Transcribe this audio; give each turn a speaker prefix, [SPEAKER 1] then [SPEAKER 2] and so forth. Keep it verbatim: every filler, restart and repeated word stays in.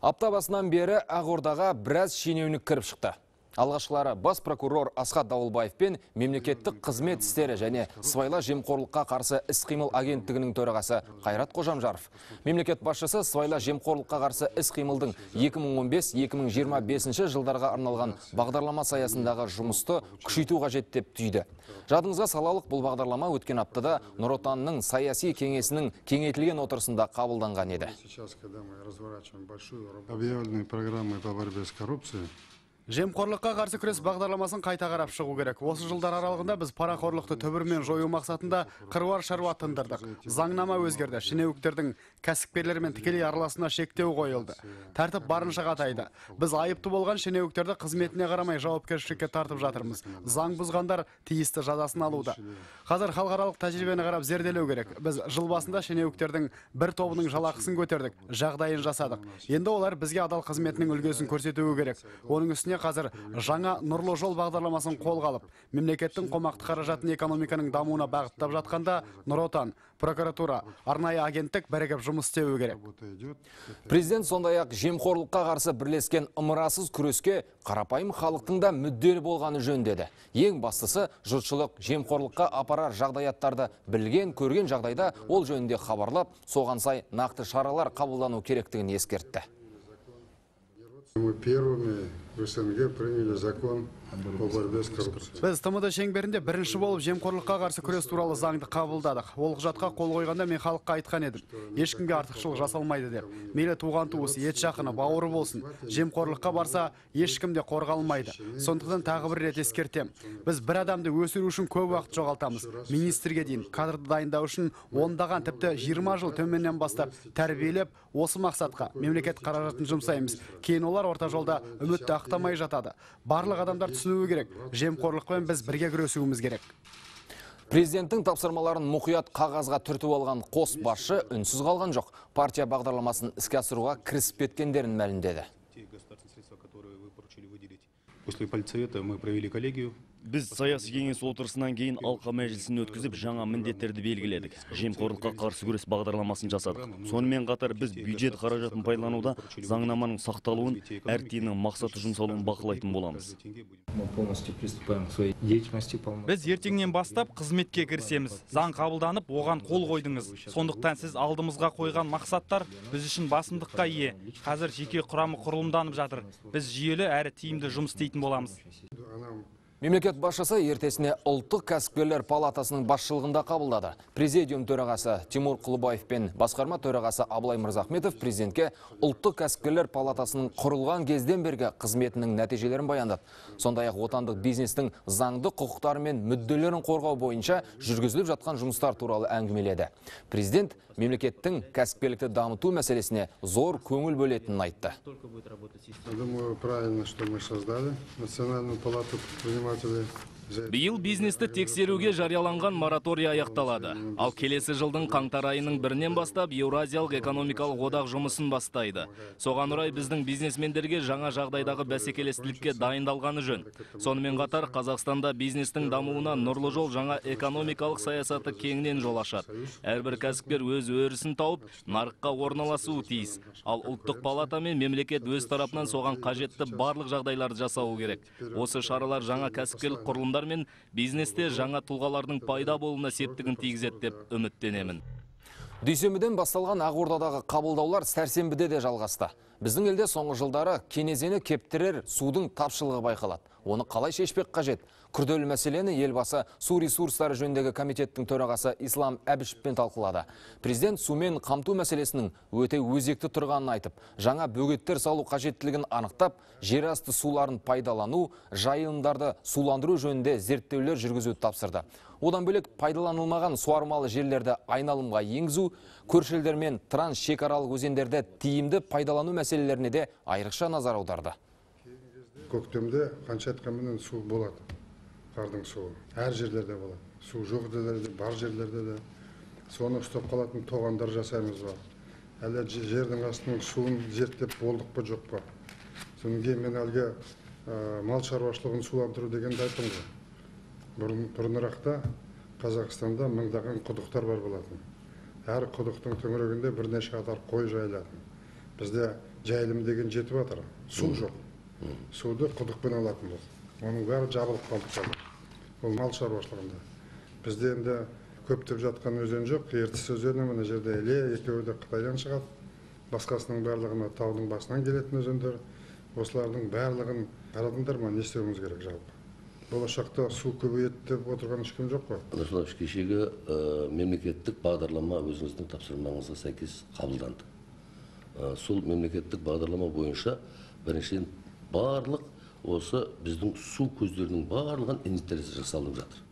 [SPEAKER 1] Апта басынан бері Ақордаға біраз шенеунік кіріп шықты. Алғашқылары бас прокурор Асхат Дауылбаев пен мемлекеттік қызмет істері және сыбайлас жемқорлыққа қарсы іс-қимыл агенттігінің төрағасы Қайрат Қожамжаров. Мемлекет басшысы сыбайлас жемқорлыққа қарсы іс-қимылдың екі мың он бес - екі мың жиырма бесінші жылдарға арналған бағдарлама аясындағы жұмысты күшейту қажет деп түйді. Жадыңызға салалық, бұл бағдарлама өткен аптада Нұр Отанның саяси кеңесінің кеңейтілген отырысында қабылданған еді.
[SPEAKER 2] Объявленной программой по борьбе с коррупцией.
[SPEAKER 3] Жемқорлыққа қарсы күрес бағдарламасын қайта қарап шығу керек. Осы жылдар аралығында біз парақорлықты түбірмен жою мақсатында қыруар шаруа тындырдық. Заңнама өзгерді. Шенеуніктердің кәсіпкерлермен тікелей араласуына шектеу қойылды. Тәртіп барынша қатайды. Біз айыпты болған шенеуніктерді қызметіне қарамай жауапкершілікке тартып жатырмыз. Заң бұзғандар тиісті жазасын алуда. Қазір халықаралық тәжірибені қарап зерделеу керек. Біз жыл басында шенеуніктердің бір тобының жалақысын көтердік, жағдайын жасадық. Енді олар бізге адал қызметінің үлгісін көрсетуі керек. Оның үстіне қазір жаңа нұрлы жол бағдарламасын қолға алып, мемлекеттің қомақты қаражатын экономиканың дамуына бағыттап жатқанда Нұр Отан, прокуратура, арнайы агенттік бірігіп жұмыс істеуі керек.
[SPEAKER 1] Президент сондай-ақ жемқорлыққа қарсы бірлескен ымырасыз күреске қарапайым халықтың да мүдделі болғаны жөн деді. Ең бастысы, жұртшылық жемқорлыққа апарар жағдаяттарды білген, көрген жағдайда ол жөнінде хабарлап, соған сай нақты шаралар қабылдану керектігін ескертті.
[SPEAKER 2] Мы первыми в СНГ приняли закон о борьбе с коррупцией.
[SPEAKER 3] Біз ТМД шеңберінде бірінші болып жемқорлыққа қарсы күрес туралы заңды қабылдадық. Ол құжатқа қол қойғанда мен халыққа айтқан едім. Ешкімге артықшылық жасалмайды деп. Мейлі туған туысы, ет жақыны, бауыры болсын. Жемқорлыққа барса, ешкім де қорғалмайды. Сондықтан тағы бір рет ескертем. Біз бір адамды өсіру үшін көп уақыт жоғалтамыз. Министрге дейін кадрды дайындау үшін ондаған, тіпті жиырма жыл төменнен бастап тәрбиелеп, осы мақсатқа мемлекет қаражатын жұмсаймыз. Кейін олар орта жолда үмітті ақтамай жатады. Барлық адамдар түсінуі керек. Жемқорлықпен біз бірге күресуіміз керек.
[SPEAKER 1] Президенттің тапсырмаларын мұқият қағазға түртіп алған қос басшы үнсіз қалған жоқ. Партия бағдарламасын іске асыруға кірісіп кеткендерін мәлімдеді.
[SPEAKER 4] После политсовета мы провели коллегию.
[SPEAKER 5] Біз саяси кеңес отырысынан кейін алқа мәжілісін өткізіп, жаңа міндеттерді белгіледік. Жемқорлыққа қарсы күрес бағдарламасын жасадық. Сонымен қатар біз бюджет қаражатын пайдалануда заңнаманың сақталуын, әр тиынның мақсаты жұмсалуын бақылайтын боламыз.
[SPEAKER 6] Біз ертеңнен бастап қызметке кірісеміз. Заң қабылданып, оған қол қойдыңыз. Сондықтан сіз алдымызға қойған мақсаттар біз үшін басымдыққа ие. Қазір жеке құрамы құрылымданып жатыр. Біз жүйелі әрі тиімді жұмыс істейтін боламыз.
[SPEAKER 1] Мемлекет басшысы ертесіне ұлттық кәсіпкерлер палатасының басшылығында қабылдады. Президиум төрағасы Тимур Құлыбаев пен басқарма төрағасы Абылай Мырзахметов президентке ұлттық кәсіпкерлер палатасының құрылған кезден бергі қызметінің нәтижелерін баяндады. Сондай-ақ отандық бизнестің заңды құқықтары мен мүдделерін қорғау бойынша жүргізіліп жатқан жұмыстар туралы әңгімеледі. Президент мемлекеттің кәсіпкерлікті дамыту мәселесіне зор көңіл бөлетінін айтты.
[SPEAKER 2] Думаю, правильно, что мы создали Национальную палату предпринимателей.
[SPEAKER 7] Биыл бизнесті тексеруге жарияланған мораторий аяқталады. Ал келесі жылдың қаңтар айының бірінен бастап Еуразиялық экономикалық одақ жұмысын бастайды. Соған орай біздің бизнесмендерге жаңа жағдайдағы бәсекелестілікке дайындалғаны жөн. Сонымен қатар Қазақстанда бизнестің дамуына нұрлы жол жаңа экономикалық саясаты кеңінен жол ашады. Әрбір кәсіпкер өз өрісін тауып, нарыққа орналасуы тиіс. Ал ұлттық палата мен мемлекет өз тарапынан соған қажетті барлық жағдайларды жасауы керек. Осы шаралар жаңа кәсіпкерлік құрылымдар мен бизнесте жаңа тұлғалардың пайда болуына септігін тигізеді деп үміттенемін.
[SPEAKER 1] Дүйсенбіден басталған Ақордадағы қабылдаулар сәрсенбіде де жалғасты. Біздің елде соңғы жылдары кенезені кептірер судың тапшылығы байқалады. Оны қалай шешпек қажет? Күрделі мәселені елбасы су ресурстары жөніндегі комитеттің төрағасы Ислам Әбішевпен талқылады. Президент сумен қамту мәселесінің өте өзекті тұрғанын айтып, жаңа бөгеттер салу қажеттілігін анықтап, жер асты суларын пайдалану, жайылымдарды суландыру жөнінде зерттеулер жүргізуді тапсырды. Одан бөлек пайдаланылмаған суармалы жерлерді айналымға енгізу, көршілермен трансшекаралық өзендерді тиімді пайдалану мәселелеріне де айрықша назар аударды.
[SPEAKER 2] Көктемде қанша айтқанмен су болады. Қардың суы. Әр жерлерде болады. Су жоқ жерлерде, бар жерлерде де. Соны ұстап қалатын тоғандар жасаймыз бар. Әлі жердің астының суын зерттеп болдық па жоқ па. Содан кейін мен әлгі мал шаруашылығын суландыру дегенді айттым ғой. Бұрынырақта Қазақстанда мыңдаған құдықтар бар болатын. Әр құдықтың төңірегінде бірнеше қатар қой жайылатын. Бізде жайылым деген жетіп жатыр, су жоқ. Суды құдықпен алатынбыз. Оның бәрі жабылып қалды қазір. Ол мал шаруашылығында. Бізде енді көптеп жатқан өзен жоқ. Ертіс өзені мына жерде Іле, екеуі де Қытайдан шығады. Басқасының барлығына таудың басынан келетін өзендер. Осылардың барлығын қарадыңдар ма, не істеуіміз керек жалпы? Болашақта су көбейеді деп отырған ешкім жоқ қой.
[SPEAKER 8] Нұрсұлтан кешегі мемлекеттік бағдарлама өзіңіздің тапсырмаңызға сәйкес қабылданды. Сол мемлекеттік бағдарлама бойынша біріншіден барлық осы біздің су көздерінің барлығын инвентаризация жасалып жатыр.